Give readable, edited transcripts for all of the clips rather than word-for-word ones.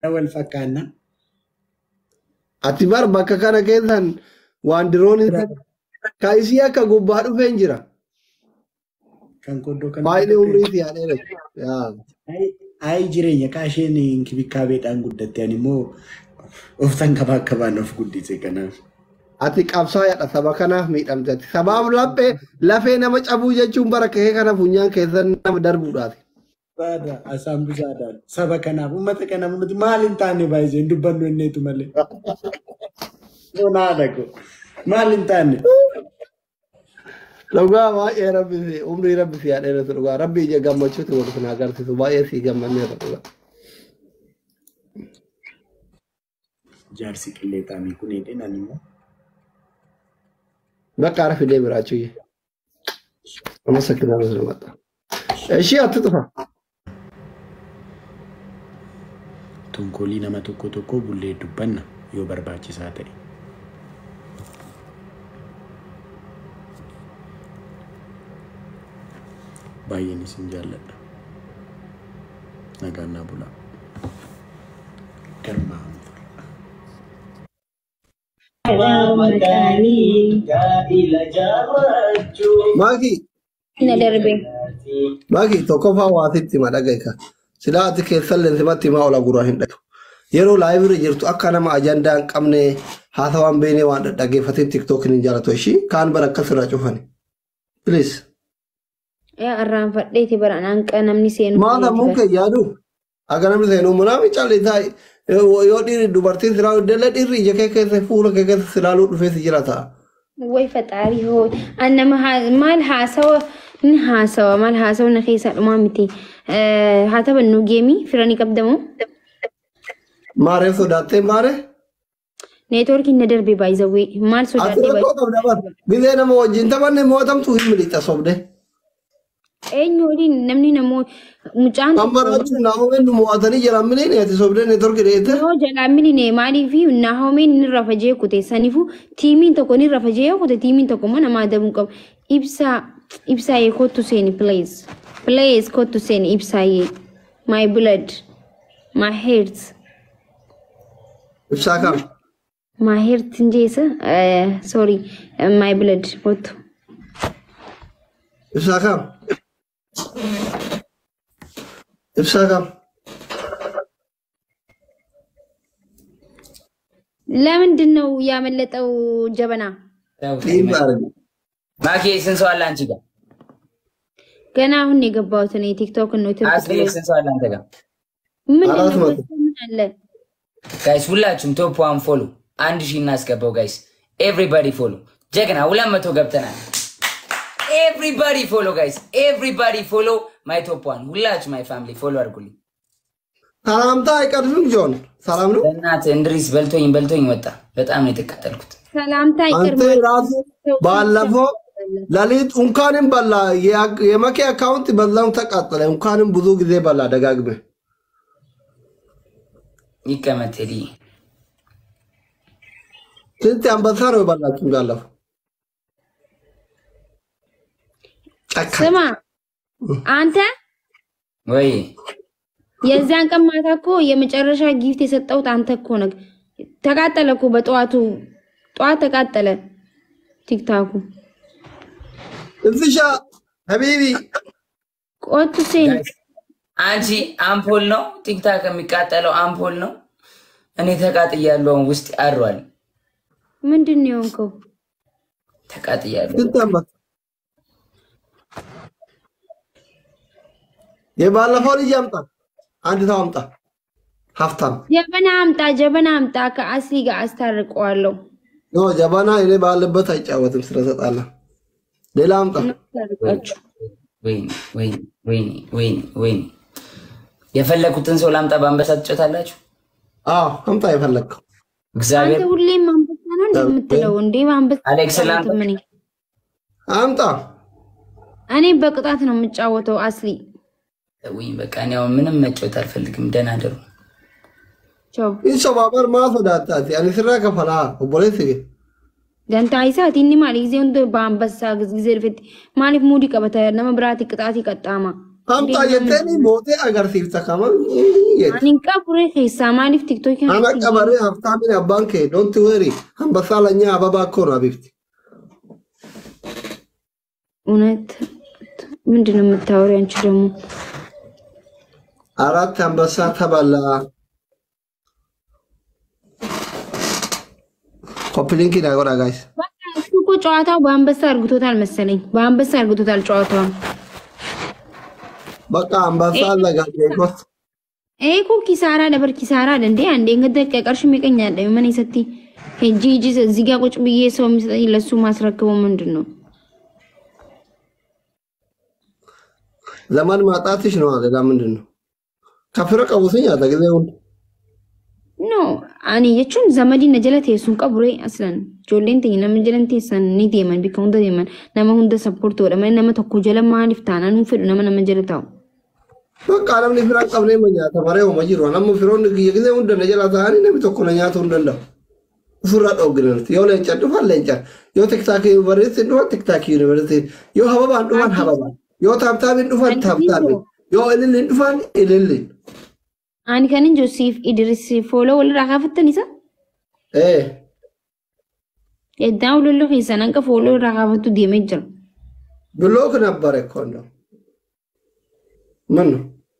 والفكانة أتبار بكا كان كيسان واندرون كايسيا كغبار فينجرا كان كودو كان بايني عمري في عليه يا أي جرينيا كاشين إنك بكابيت أنقدت يعني مو أفتن كبان أف قدي سكنا ati qabsaa'aadha saba kanaaf miidhamteeti. Sabaaf lafee nama cabuu jechuun bara kee kana funyaan keessan nama darbuudhaati. Saada asambu saada saba kanaaf uummata kanaaf uummati maal hin taane baay'isee hin dubbannu inneetu malee. Bonaadha ko maal hin taane. Dhugaa baay'ee rabbisi umrii rabbisi yaa dheeratu dhugaa rabbi ija gammachuuti wal kun agarsiisu baay'ee sii gammanneera dhugaa. Jaarsi qilleexaanii kun hidhinan immoo. Bakka ara fidee biraachuu yee. Amma sakkinaa nuti namatti. Ishii atti dhufa. Tonkolii nama tokko bullee dubbanna yoo barbaachisaa ta'e. Baay'een isin jaalladha. Nagaan naa bulaa. Garmaa Maaki. Maaki tokkoffaa waatitti ma dhagaika. Silaa ati keessan leensimatti maa ola guraa hin dhaqu. Yeroo laayibirri jirtu akka nama ajandaa hin qabne haasawaan beenee waan dhaggeeffatee tiktookiin hin jaalatu ishii kaan bara akkas irraa cufani. Please. Yaa arraan fadheeti bara anaan namni seenu. Maata mukkee yaadu. Aga namni seenu munaami caalli taa'e. Yoo dhiirri dubartiin silaaluu dala dhiirri ija kee keessa fuula kee keessa silaaluu dhufee si jira ta'a. Way faxaarii hoo annama maal haasawa ni haasawa maal haasawa na keessa dhumaa miti. Haa taphannu geemii firanii qabdamu. Maaree sodaattee maaree? Neetwoorkiin na darbee baay'izawwee maal sodaattee baay'izawwee? Gizee nama wajjin taphanne mootamtu hin milixa sobde. Eenyuudin namni namoo mucaan Ammaraachuun naahomeen nu mo'atanii jiran mileen ati sobdee neetwoorkii dheete. Yoo jalaa miline maaliif naahomeen ni rafa jee kute sanifu tiimiin tokko ni rafa jee kute tiimiin tokko mana maa dabuu qabu. Ibsaa yee kottu seeni please. Please kottu seeni ibsaa yee. My blood. My heart. Ibsaa kam? My heart njeesa. Sorry. My blood kottu. Ibsaa kam? Ibsaa kam? ለምንድን ነው ያመለጠው ጀበና? ማኪ ስንት ሰው አለ አንቺ ጋር? ገና አሁን የገባሁት ነው ቲክቶክ ነው አስሊ ስንት ሰው አለ አንተ ጋር? ምን አለ? ጋይስ ሁላችሁም ቶፕ 1 ፎሎ 1000 እናስገባው ጋይስ። ኤቭሪባዲ ፎሎ ጀግና 200 ገብተናል። Everybody follow guys. Everybody follow my top 1. ሁላችሁ my family follow አድርጉልኝ። ሰላምታ አይቀርም ጆን። ሰላም ነው? እናት እንድሪስ በልቶኝ ወጣ። በጣም ነው የተከተልኩት። ሰላምታ አይቀርም። አንተ ራሱ ባለፈው ለሊት እንኳንም በላ የመኪ አካውንት በዛው ተቃጠለ። እንኳንም ብዙ ጊዜ በላ ደጋግመ ይቀመጥልኝ። ስንት አንበሳ ነው በላችሁ ባለፈው? ስማ አንተ ወይ የዛን ቀን ማታ እኮ የመጨረሻ ጊፍት የሰጠሁት አንተ እኮ ነህ። ተቃጠለ እኮ ጠዋት ተቃጠለ ቲክታኩ። እዚሻ ሀቢቢ ቆቱ ሲል አንቺ አምፖል ነው ቲክታክ የሚቃጠለው አምፖል ነው። እኔ ተቃጥያለሁ ውስጥ አሯል። ምንድነው የሆንከው? ተቃጥያለሁ። የባለፈው ልጅ አምጣ አንድ ሰው አምጣ ሀፍታም ጀበና አምጣ ከአስሊ ጋር አስታርቀዋለሁ። ኖ ጀበና እኔ ባለበት አይጫወትም ስለሰጣለ ሌላ አምጣ። ወይኔ የፈለኩትን ሰው ላምጣ በአንበሳ ትጮታላችሁ? አዎ አምጣ የፈለከው። እግዚአብሔር አንተ ሁሌም አንበሳ ነው እንደምትለው እንዴ? አንበሳ አሌክስ ላምጣ አምጣ። እኔ በቅጣት ነው የምጫወተው አስሊ። ወይ በቃ ነው ምንም መጫወት አልፈልግም። ደህና ደሩ ቻው ኢንሶ ባበር ማሶዳታቲ አኒ ስራ ከፈላ ኦቦሌስ ደንታ አይሳት ኢኒ ማሊ ጊዜ እንደ ባንበሳ ጊዜ ርፍት ማሊፍ ሙዲ ቀበተ ነመብራት ቅጣት ይቀጣማ هم طايتني موتي أجر سيف تكمل أنا كابوري خيسا مالي في تيك توك أنا كبري هفتح من البنك don't worry هم بسالني أبا كورا بيفتي ونت من دون متوري أنت دمو أردت هم بساتها بلا كوبلين كده أقول guys شوفوا جواتها بامبسار قطوتال مسلين بامبسار قطوتال جواتها بقى هم بسال لقى بس كو كيسارا دبر كيسارا دندي عندي قد كرش ميكنيا دم من يستي هجي زيجا كوش بيجي سو مسدي لسو ماسركبو مندنو زمان ما تعطيش نوع ده مندنو كفرق أبو سنيا ده كده No, ani jechuun zamadii na jala teessuun qabure aslan ijoolleen ta'e nama jalan teessan ni deeman bika hunda deeman nama hunda sappoortoodha malee nama tokko jala maaliif taana nuun fedhu nama jala taa'u. Bakka namni firaan qabnee ma nyaata maree homa jiru nama firoonni gisee hunda na jala taa'anii namni tokko na nyaata hin danda'u. Ofirraa dhoogginanti yoo leencaan dhufan leencaan yoo tiktaakii yuunivarsiitiin dhufan tiktaakii yuunivarsiitiin yoo hababaan dhufan hababaan yoo taaptaabiin dhufan taaptaabiin yoo ililliin dhufan ililliin. Ani kan Joseph Idris follow wal raqafattan isa? Edda ulullu khisan anka follow raqafattu deemee jira. Blog nabbare kondo. Manu.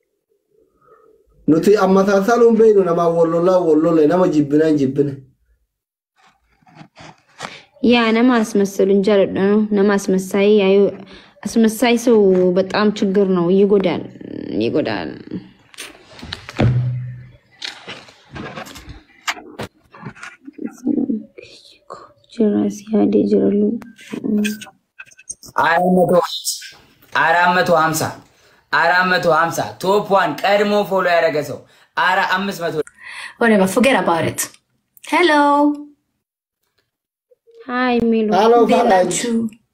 Nuti amma taasaluun beenu nama wallolle nama jibbine. Yaa nama asmassaluun jaaladha nama asmassaay yaayuu asmassaay ሰው በጣም ችግር ነው ይጎዳል. ጀራሲ ያደ ጀራሉ 450 ቶፕ 1 ቀድሞ ፎሎ ያደረገ ሰው 500 whatever forget about it. Hello. Hi Milo. Hello Denachu.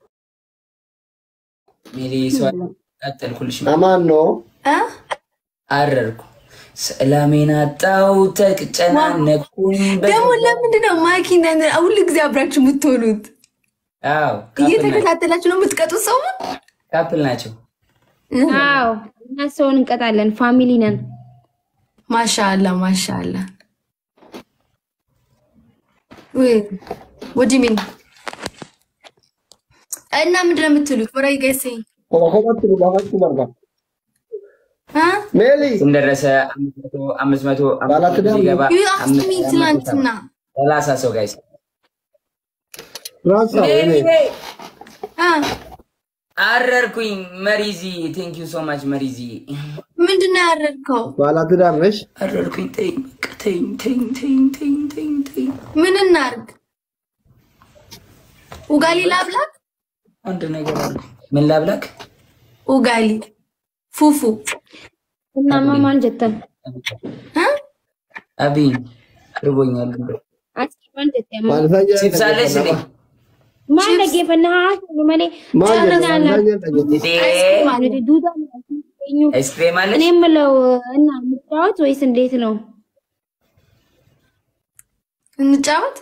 ሚሊ ሷል አጥልኩልሽ አማን ነው አረርኩ ሰላሜን አጣው ተጨናነኩኝ ደግሞ ለምንድን ነው ማኪና ሁሉ ጊዜ አብራችሁ የምትሆኑት? አዎ እየተከታተላችሁ ነው የምትቀጡት? ሰው ካፕል ናቸው። አዎ እና ሰውን እንቀጣለን ፋሚሊ ነን። ማሻአላ ወይ what do you mean? እና ምንድን ነው የምትሉት? what are you guys saying? ኮማኮማት ባርባ ሜሊ እንደረሰ 500 ይገባ 30 ሰው ጋይስ ራሳ አረርኩኝ መሪዚ ቴንክ ዩ ሶ ማች መሪዚ ምንድን ነው ያረርከው? ባላትዳር ነሽ? አረርኩኝ ተይ ምን እናርግ? ኡጋሊ ላብላክ? አንድ ነገር አልኩ። ምን ላብላክ? ኡጋሊ ፉፉ እና ማማን ጀተን አቢን ርቦኛል። አስኪማን ጀተን ቺፕስ አለሽ እንዴ? ማን ለጌፈና ማኔ ቻናና አይስክሬም አለሽ? እኔ የምለው እና እንጫወት ወይስ እንዴት ነው? እንጫወት።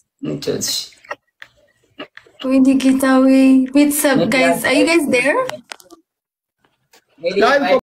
ወይኔ ጌታዬ ቤተሰብ guys are you guys there?